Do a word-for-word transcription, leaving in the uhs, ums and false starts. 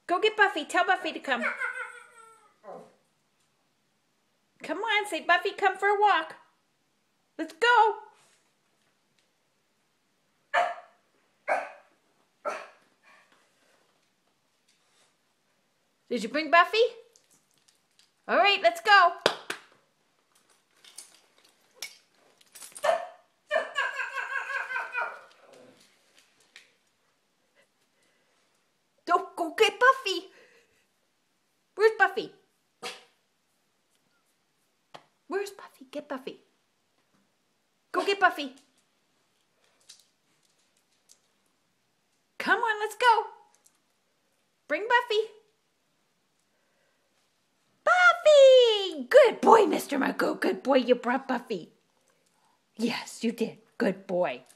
Go get Buffy. Tell Buffy to come. Come on, say, Buffy, come for a walk. Let's go. Did you bring Buffy? All right, let's go. Don't go get Buffy. Where's Buffy? Where's Buffy? Get Buffy. Go get Buffy. Come on, let's go. Bring Buffy. Buffy! Good boy, Mister MaGoo. Good boy, you brought Buffy. Yes, you did. Good boy.